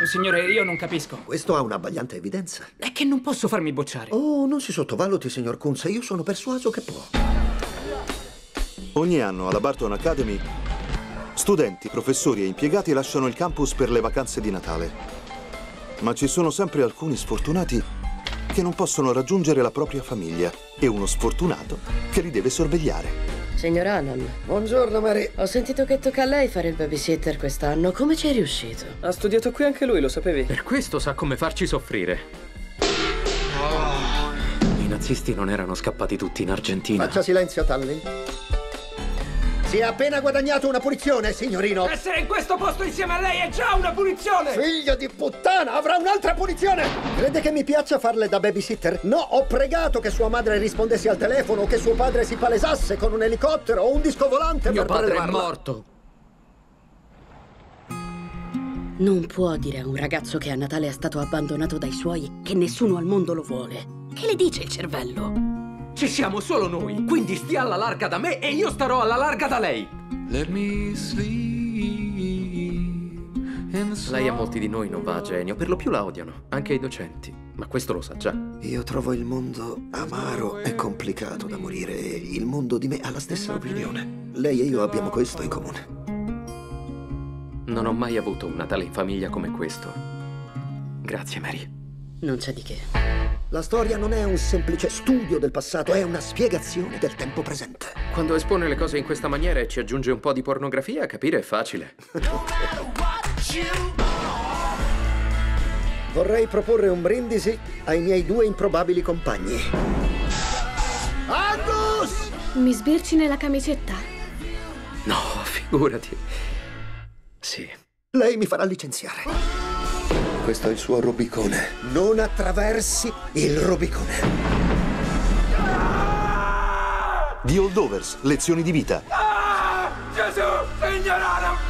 Signore, io non capisco. Questo ha un'abbagliante evidenza. È che non posso farmi bocciare. Oh, non si sottovaluti, signor Kunz. Io sono persuaso che può. Ogni anno alla Barton Academy studenti, professori e impiegati lasciano il campus per le vacanze di Natale. Ma ci sono sempre alcuni sfortunati che non possono raggiungere la propria famiglia e uno sfortunato che li deve sorvegliare. Signor Alan. Buongiorno, Mary. Ho sentito che tocca a lei fare il babysitter quest'anno. Come ci è riuscito? Ha studiato qui anche lui, lo sapevi? Per questo sa come farci soffrire. I nazisti non erano scappati tutti in Argentina. Faccia silenzio, Talley. Si è appena guadagnato una punizione, signorino. Essere in questo posto insieme a lei è già una punizione! Figlio di puttana, avrà un'altra punizione! Crede che mi piaccia farle da babysitter? No, ho pregato che sua madre rispondesse al telefono o che suo padre si palesasse con un elicottero o un disco volante Mio per padre è prelevarla. morto. Non può dire a un ragazzo che a Natale è stato abbandonato dai suoi che nessuno al mondo lo vuole. Che le dice il cervello? Ci siamo solo noi, quindi stia alla larga da me e io starò alla larga da lei. Lei a molti di noi non va a genio, per lo più la odiano, anche i docenti. Ma questo lo sa già. Io trovo il mondo amaro e complicato da morire e il mondo di me ha la stessa opinione. Lei e io abbiamo questo in comune. Non ho mai avuto un Natale in famiglia come questo. Grazie, Mary. Non c'è di che. La storia non è un semplice studio del passato, è una spiegazione del tempo presente. Quando espone le cose in questa maniera e ci aggiunge un po' di pornografia, capire è facile. Vorrei proporre un brindisi ai miei due improbabili compagni. Angus! Mi sbirci nella camicetta? No, figurati. Sì. Lei mi farà licenziare. Questo è il suo Rubicone. Non attraversi il Rubicone. The Holdovers, lezioni di vita. Gesù, signora, non